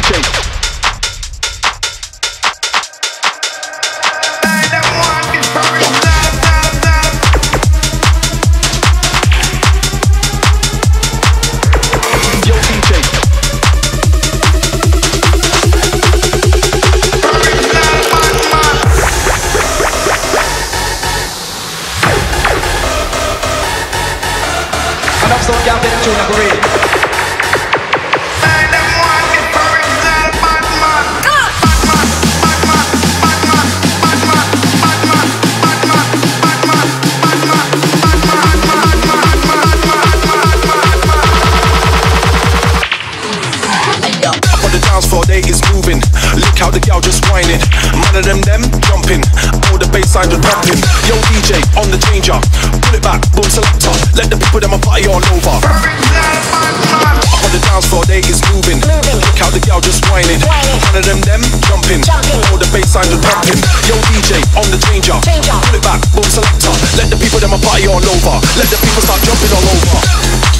Them jumping, all the bass lines are pumping. Yo DJ on the changer, pull it back, boom selector. Let the people them a party all over. Up on the dance floor they is moving. Look how the girl just whining. One of them jumping, all the bass lines are pumping. Yo DJ on the changer, pull it back, boom selector. Let the people them a party all over. Let the people start jumping all over.